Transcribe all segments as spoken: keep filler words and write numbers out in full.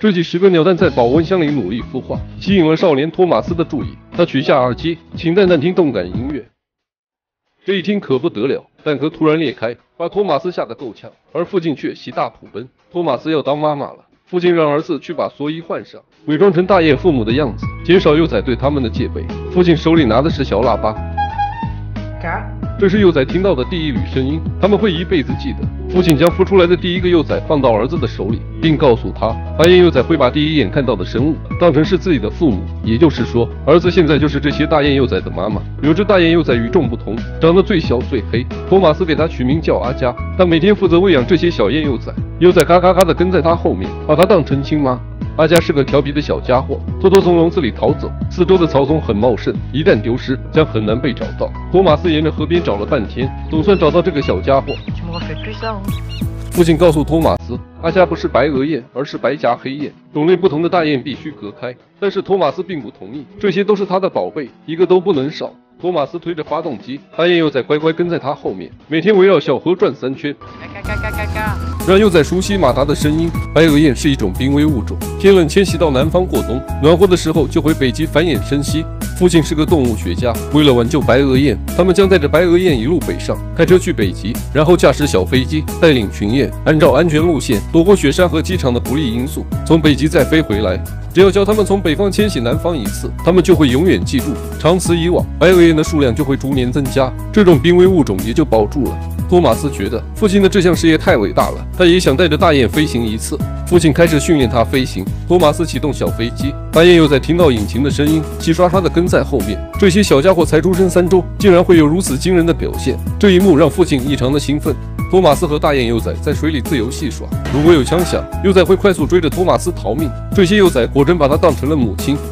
这几十个鸟蛋在保温箱里努力孵化，吸引了少年托马斯的注意。他取下耳机，请蛋蛋听动感音乐。这一听可不得了，蛋壳突然裂开，把托马斯吓得够呛，而父亲却喜大普奔。托马斯要当妈妈了，父亲让儿子去把蓑衣换上，伪装成大雁父母的样子，减少幼崽对他们的戒备。父亲手里拿的是小喇叭。这是幼崽听到的第一缕声音，他们会一辈子记得。父亲将孵出来的第一个幼崽放到儿子的手里，并告诉他，大雁幼崽会把第一眼看到的生物当成是自己的父母，也就是说，儿子现在就是这些大雁幼崽的妈妈。有只大雁幼崽与众不同，长得最小最黑，托马斯给它取名叫阿加，他每天负责喂养这些小雁幼崽，幼崽嘎嘎嘎的跟在他后面，把它当成亲妈。阿加是个调皮的小家伙，偷偷从笼子里逃走。四周的草丛很茂盛，一旦丢失，将很难被找到。托马斯沿着河边找了半天，总算找到这个小家伙。父亲告诉托马斯，阿加不是白额雁，而是白颊黑雁，种类不同的大雁必须隔开。但是托马斯并不同意，这些都是他的宝贝，一个都不能少。托马斯推着发动机，大雁幼崽乖乖跟在他后面，每天围绕小河转三圈，让幼崽熟悉马达的声音。白额雁是一种濒危物种，天冷迁徙到南方过冬，暖和的时候就回北极繁衍生息。父亲是个动物学家，为了挽救白额雁，他们将带着白额雁一路北上，开车去北极，然后驾驶小飞机带领群雁，按照安全路线躲过雪山和机场的不利因素，从北极再飞回来。只要教他们从北方迁徙南方一次，他们就会永远记住，长此以往，白额雁的数量就会逐年增加，这种濒危物种也就保住了。托马斯觉得父亲的这项事业太伟大了，他也想带着大雁飞行一次。父亲开始训练他飞行，托马斯启动小飞机，大雁又在听到引擎的声音，齐刷刷地跟在后面。这些小家伙才出生三周，竟然会有如此惊人的表现，这一幕让父亲异常的兴奋。托马斯和大雁幼崽在水里自由戏耍，如果有枪响，幼崽会快速追着托马斯逃命。这些幼崽果真把他当成了母亲。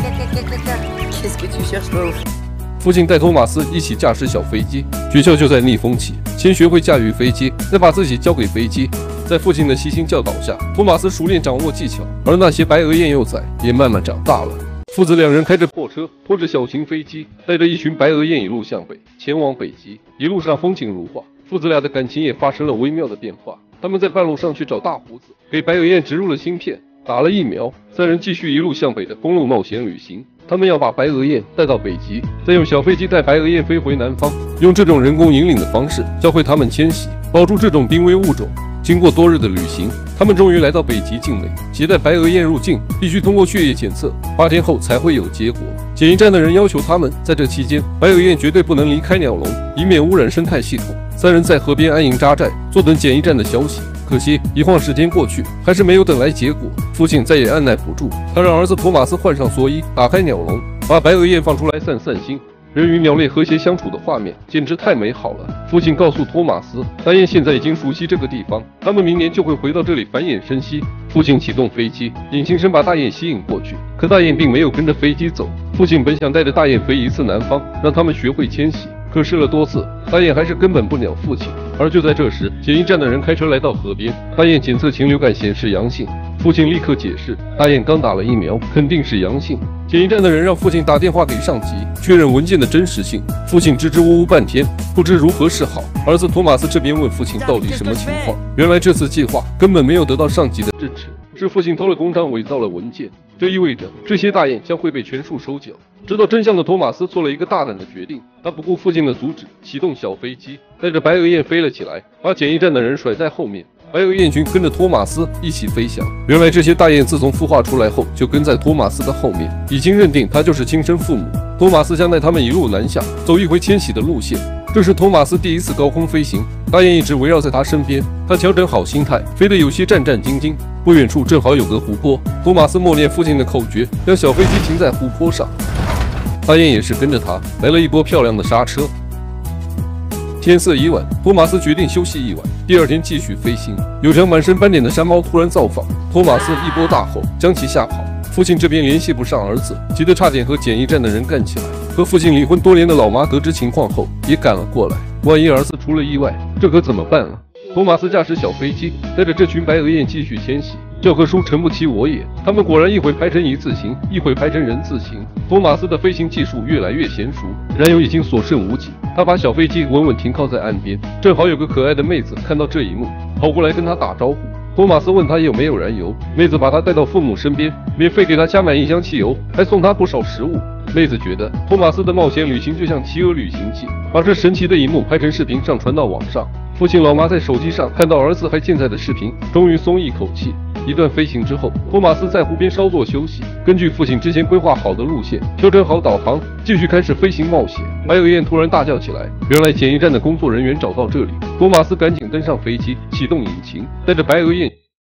父亲带托马斯一起驾驶小飞机，诀窍就在逆风起，先学会驾驭飞机，再把自己交给飞机。在父亲的悉心教导下，托马斯熟练掌握技巧，而那些白额雁幼崽也慢慢长大了。父子两人开着破车，拖着小型飞机，带着一群白额雁一路向北，前往北极。一路上风景如画，父子俩的感情也发生了微妙的变化。他们在半路上去找大胡子，给白额雁植入了芯片，打了疫苗。三人继续一路向北的公路冒险旅行。他们要把白额雁带到北极，再用小飞机带白额雁飞回南方，用这种人工引领的方式教会他们迁徙，保住这种濒危物种。经过多日的旅行，他们终于来到北极境内。携带白额雁入境必须通过血液检测，八天后才会有结果。检疫站的人要求他们在这期间，白额雁绝对不能离开鸟笼，以免污染生态系统。三人在河边安营扎寨，坐等检疫站的消息。可惜一晃时间过去，还是没有等来结果。父亲再也按耐不住，他让儿子托马斯换上蓑衣，打开鸟笼，把白额雁放出来散散心。人与鸟类和谐相处的画面简直太美好了。父亲告诉托马斯，大雁现在已经熟悉这个地方，他们明年就会回到这里繁衍生息。父亲启动飞机，引擎声把大雁吸引过去，可大雁并没有跟着飞机走。父亲本想带着大雁飞一次南方，让他们学会迁徙，可试了多次，大雁还是根本不鸟父亲。而就在这时，检疫站的人开车来到河边，大雁检测禽流感显示阳性。父亲立刻解释，大雁刚打了疫苗，肯定是阳性。检疫站的人让父亲打电话给上级，确认文件的真实性。父亲支支吾吾半天，不知如何是好。儿子托马斯这边问父亲到底什么情况，原来这次计划根本没有得到上级的支持，是父亲偷了公章，伪造了文件。这意味着这些大雁将会被全数收缴。知道真相的托马斯做了一个大胆的决定，他不顾父亲的阻止，启动小飞机，带着白额雁飞了起来，把检疫站的人甩在后面。白额雁群跟着托马斯一起飞翔。原来这些大雁自从孵化出来后，就跟在托马斯的后面，已经认定他就是亲生父母。托马斯将带他们一路南下，走一回迁徙的路线。这是托马斯第一次高空飞行，大雁一直围绕在他身边，他调整好心态，飞得有些战战兢兢。不远处正好有个湖泊，托马斯默念父亲的口诀，将小飞机停在湖泊上。大雁也是跟着他，来了一波漂亮的刹车。天色已晚，托马斯决定休息一晚，第二天继续飞行。有条满身斑点的山猫突然造访，托马斯一波大吼，将其吓跑。父亲这边联系不上儿子，急得差点和检疫站的人干起来。和父亲离婚多年的老妈得知情况后，也赶了过来。万一儿子出了意外，这可怎么办啊？托马斯驾驶小飞机，带着这群白额雁继续迁徙。教科书诚不欺我也，他们果然一会拍成一字形，一会拍成人字形。托马斯的飞行技术越来越娴熟，燃油已经所剩无几。他把小飞机稳稳停靠在岸边，正好有个可爱的妹子看到这一幕，跑过来跟他打招呼。 托马斯问他有没有燃油，妹子把他带到父母身边，免费给他加满一箱汽油，还送他不少食物。妹子觉得托马斯的冒险旅行就像企鹅旅行记，把这神奇的一幕拍成视频上传到网上。父亲老妈在手机上看到儿子还健在的视频，终于松一口气。一段飞行之后，托马斯在湖边稍作休息，根据父亲之前规划好的路线，调整好导航，继续开始飞行冒险。白鹅雁突然大叫起来，原来检疫站的工作人员找到这里，托马斯赶紧登上飞机，启动引擎，带着白鹅雁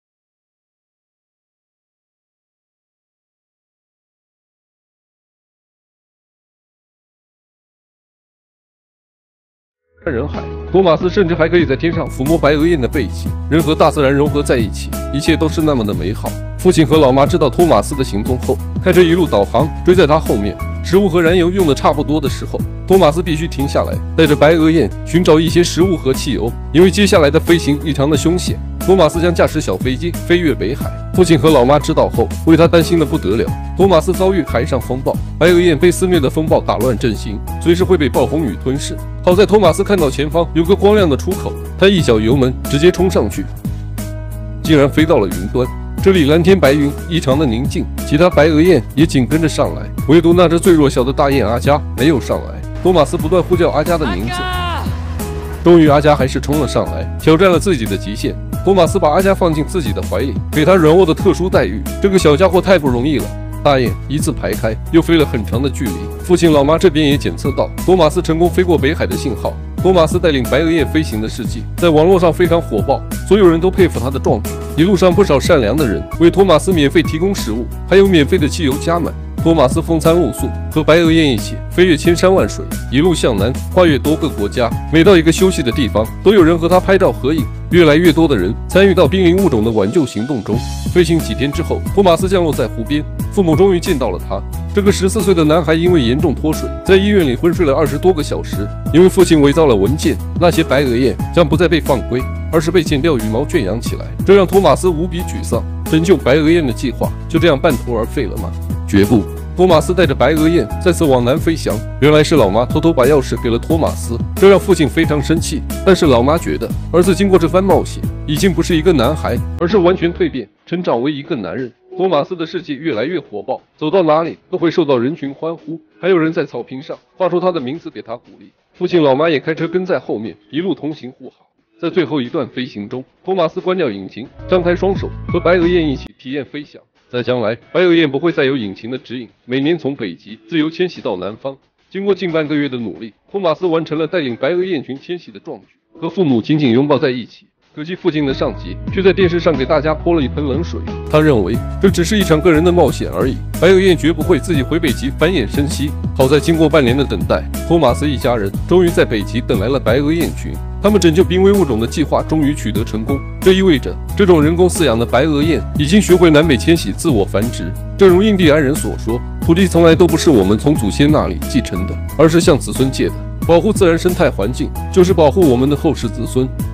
人海。托马斯甚至还可以在天上抚摸白鹅雁的背脊，人和大自然融合在一起，一切都是那么的美好。父亲和老妈知道托马斯的行踪后，开车一路导航，追在他后面。食物和燃油用的差不多的时候，托马斯必须停下来，带着白鹅雁寻找一些食物和汽油，因为接下来的飞行异常的凶险。托马斯将驾驶小飞机飞越北海，父亲和老妈知道后，为他担心的不得了。托马斯遭遇海上风暴，白鹅雁被肆虐的风暴打乱阵型，随时会被暴风雨吞噬。好在托马斯看到前方有个光亮的出口，他一脚油门直接冲上去，竟然飞到了云端。这里蓝天白云，异常的宁静，其他白鹅雁也紧跟着上来，唯独那只最弱小的大雁阿佳没有上来。托马斯不断呼叫阿佳的名字，终于阿佳还是冲了上来，挑战了自己的极限。托马斯把阿佳放进自己的怀里，给他软卧的特殊待遇，这个小家伙太不容易了。大雁一字排开，又飞了很长的距离。父亲老妈这边也检测到托马斯成功飞过北海的信号。托马斯带领白鹅雁飞行的事迹在网络上非常火爆，所有人都佩服他的壮举。一路上不少善良的人为托马斯免费提供食物，还有免费的汽油加满。托马斯风餐露宿，和白鹅雁一起飞越千山万水，一路向南，跨越多个国家。每到一个休息的地方，都有人和他拍照合影。越来越多的人参与到濒临物种的挽救行动中。飞行几天之后，托马斯降落在湖边，父母终于见到了他。这个十四岁的男孩因为严重脱水，在医院里昏睡了二十多个小时。因为父亲伪造了文件，那些白鹅雁将不再被放归，而是被剪掉羽毛圈养起来，这让托马斯无比沮丧。拯救白鹅雁的计划就这样半途而废了吗？绝不！托马斯带着白鹅雁再次往南飞翔，原来是老妈偷偷把钥匙给了托马斯，这让父亲非常生气。但是老妈觉得儿子经过这番冒险，已经不是一个男孩，而是完全蜕变，成长为一个男人。托马斯的事迹越来越火爆，走到哪里都会受到人群欢呼，还有人在草坪上画出他的名字给他鼓励。父亲老妈也开车跟在后面，一路同行护航。在最后一段飞行中，托马斯关掉引擎，张开双手，和白鹅雁一起体验飞翔。在将来，白鹅雁不会再有引擎的指引，每年从北极自由迁徙到南方。经过近半个月的努力，托马斯完成了带领白鹅雁群迁徙的壮举，和父母紧紧拥抱在一起。可惜父亲的上级却在电视上给大家泼了一盆冷水，他认为这只是一场个人的冒险而已，白鹅雁绝不会自己回北极繁衍生息。好在经过半年的等待，托马斯一家人终于在北极等来了白鹅雁群，他们拯救濒危物种的计划终于取得成功。这意味着这种人工饲养的白鹅雁已经学会南北迁徙、自我繁殖。正如印第安人所说，土地从来都不是我们从祖先那里继承的，而是向子孙借的。保护自然生态环境，就是保护我们的后世子孙。